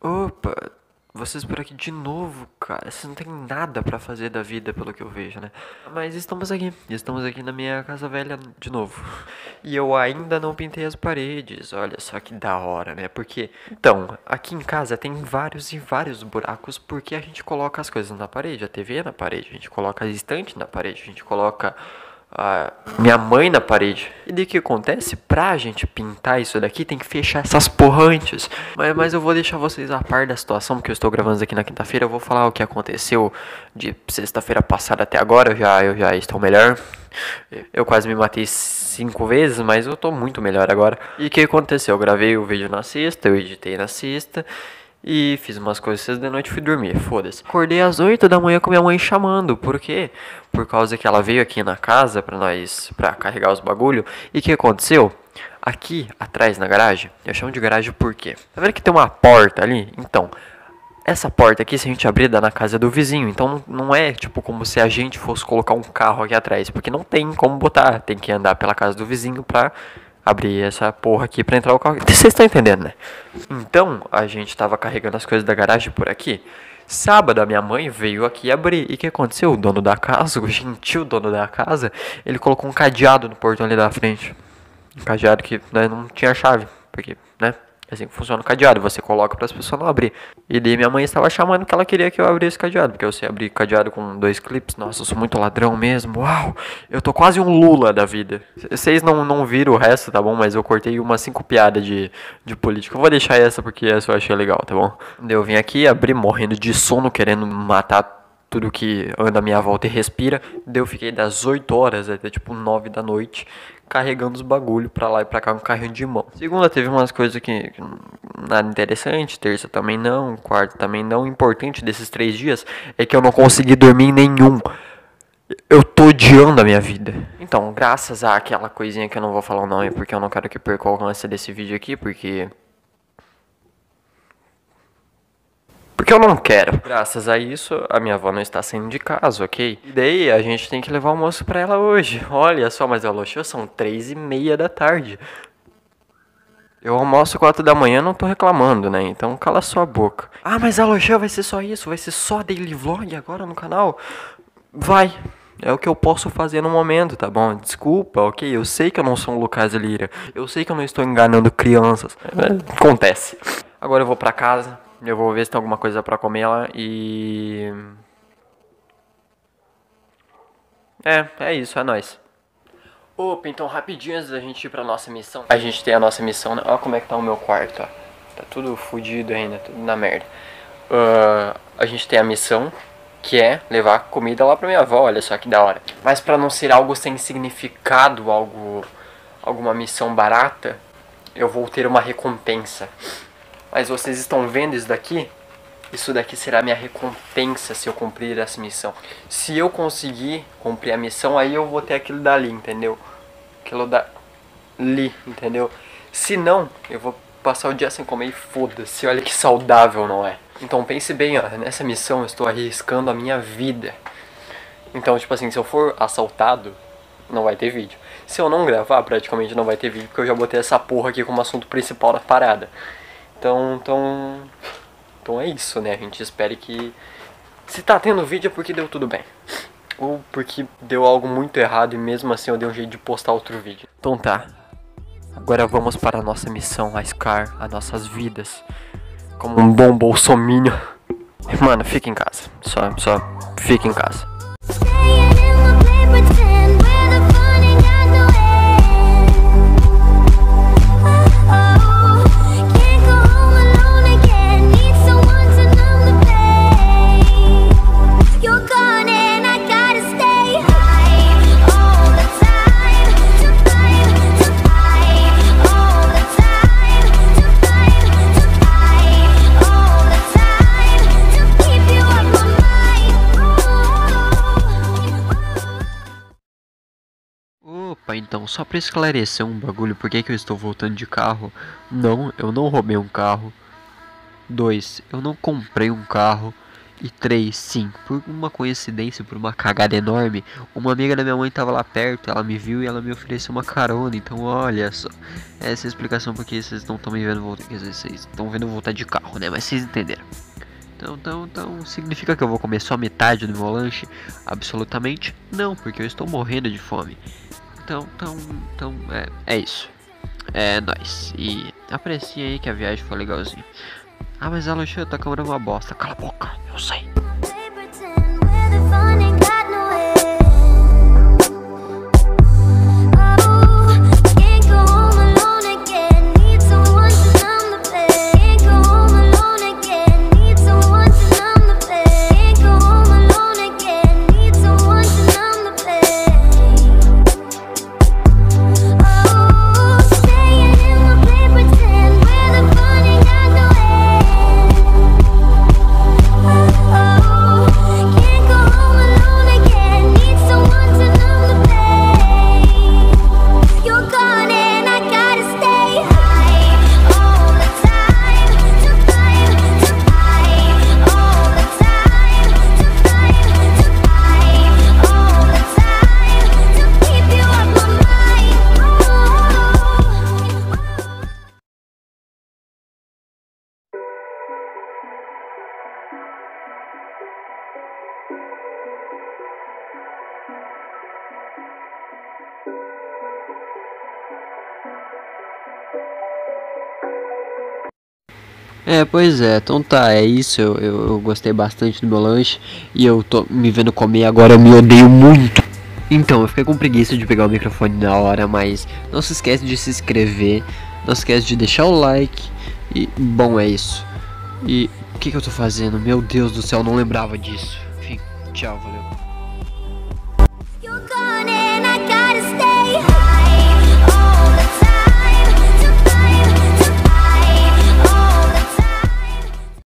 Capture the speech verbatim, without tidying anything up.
Opa, vocês por aqui de novo, cara. Vocês não tem nada pra fazer da vida, pelo que eu vejo, né? Mas estamos aqui, estamos aqui na minha casa velha de novo. E eu ainda não pintei as paredes. Olha só que da hora, né? Porque, então, aqui em casa tem vários e vários buracos porque a gente coloca as coisas na parede, a T V na parede, a gente coloca a estante na parede, a gente coloca a minha mãe na parede. E daí o que acontece? Pra gente pintar isso daqui, tem que fechar essas porra antes. Mas, mas eu vou deixar vocês a par da situação, porque eu estou gravando isso aqui na quinta-feira. Eu vou falar o que aconteceu de sexta-feira passada até agora. Eu já, eu já estou melhor. Eu quase me matei cinco vezes, mas eu tô muito melhor agora. E o que aconteceu? Eu gravei o vídeo na sexta, eu editei na sexta. E fiz umas coisas cedo de noite e fui dormir, foda-se. Acordei às oito da manhã com minha mãe chamando, por quê? Por causa que ela veio aqui na casa pra nós, pra carregar os bagulho. E o que aconteceu? Aqui atrás na garagem, eu chamo de garagem por quê? Tá vendo que tem uma porta ali? Então, essa porta aqui, se a gente abrir, dá na casa do vizinho. Então não é tipo como se a gente fosse colocar um carro aqui atrás, porque não tem como botar, tem que andar pela casa do vizinho pra abrir essa porra aqui pra entrar o carro. Vocês estão entendendo, né? Então, a gente tava carregando as coisas da garagem por aqui. Sábado, a minha mãe veio aqui abrir. E o que aconteceu? O dono da casa, o gentil dono da casa, ele colocou um cadeado no portão ali da frente. Um cadeado que, né, não tinha chave. Porque, né? Assim que funciona o cadeado, você coloca para as pessoas não abrir. E daí minha mãe estava chamando que ela queria que eu abrisse cadeado, porque eu sei abrir cadeado com dois clipes. Nossa, eu sou muito ladrão mesmo. Uau, eu tô quase um Lula da vida. Vocês não, não viram o resto, tá bom? Mas eu cortei umas cinco piadas de, de política. Eu vou deixar essa porque essa eu achei legal, tá bom? Daí eu vim aqui, abri morrendo de sono, querendo matar tudo que anda à minha volta e respira. Daí eu fiquei das oito horas até tipo nove da noite carregando os bagulho pra lá e pra cá com um carrinho de mão. Segunda teve umas coisas que, que nada interessante, terça também não, quarta também não. O importante desses três dias é que eu não consegui dormir em nenhum. Eu tô odiando a minha vida. Então, graças àquela coisinha que eu não vou falar o nome porque eu não quero que perca o alcance desse vídeo aqui, porque... Porque eu não quero. Graças a isso, a minha avó não está saindo de casa, ok? E daí, a gente tem que levar o almoço pra ela hoje. Olha só, mas ela achou, são três e meia da tarde. Eu almoço quatro da manhã, não tô reclamando, né? Então cala sua boca. Ah, mas a Aloxia vai ser só isso? Vai ser só daily vlog agora no canal? Vai. É o que eu posso fazer no momento, tá bom? Desculpa, ok? Eu sei que eu não sou um Lucas Lira. Eu sei que eu não estou enganando crianças. É, acontece. Agora eu vou pra casa. Eu vou ver se tem alguma coisa pra comer lá e... É, é isso, é nóis. Opa, então rapidinho antes da gente ir pra nossa missão. A gente tem a nossa missão, né? Olha como é que tá o meu quarto, ó. Tá tudo fodido ainda, tudo na merda. Uh, a gente tem a missão, que é levar comida lá pra minha avó, olha só que da hora. Mas pra não ser algo sem significado, algo... alguma missão barata, eu vou ter uma recompensa. Mas vocês estão vendo isso daqui? Isso daqui será minha recompensa se eu cumprir essa missão. Se eu conseguir cumprir a missão, aí eu vou ter aquilo dali, entendeu? Aquilo dali, entendeu? Se não, eu vou passar o dia sem comer e foda-se. Olha que saudável, não é? Então pense bem, ó, nessa missão eu estou arriscando a minha vida. Então, tipo assim, se eu for assaltado, não vai ter vídeo. Se eu não gravar, praticamente não vai ter vídeo, porque eu já botei essa porra aqui como assunto principal da parada. Então, então, então é isso, né? A gente espera que... Se tá tendo vídeo é porque deu tudo bem. Ou porque deu algo muito errado e mesmo assim eu dei um jeito de postar outro vídeo. Então tá. Agora vamos para a nossa missão, arriscar as nossas vidas. Como um bom bolsominion. Mano, fica em casa. Só, só fica em casa. Opa, então, só pra esclarecer um bagulho, por que que eu estou voltando de carro? Não, eu não roubei um carro. Dois, eu não comprei um carro. E três, sim, por uma coincidência, por uma cagada enorme, uma amiga da minha mãe tava lá perto, ela me viu e ela me ofereceu uma carona. Então olha só, essa é a explicação porque vocês não estão me vendo voltar, quer dizer, vocês estão vendo voltar de carro, né, mas vocês entenderam. Então, então, então, significa que eu vou comer só metade do meu lanche? Absolutamente não, porque eu estou morrendo de fome. Então, então, então, é, é isso. É nóis. E aprecie aí que a viagem foi legalzinha. Ah, mas Alexandre, tua câmera é uma bosta. Cala a boca, eu sei. É, pois é, então tá, é isso, eu, eu, eu gostei bastante do meu lanche e eu tô me vendo comer agora, eu me odeio muito. Então, eu fiquei com preguiça de pegar o microfone na hora, mas não se esquece de se inscrever, não se esquece de deixar o like e, bom, é isso. E o que que eu tô fazendo? Meu Deus do céu, eu não lembrava disso. Enfim, tchau, valeu.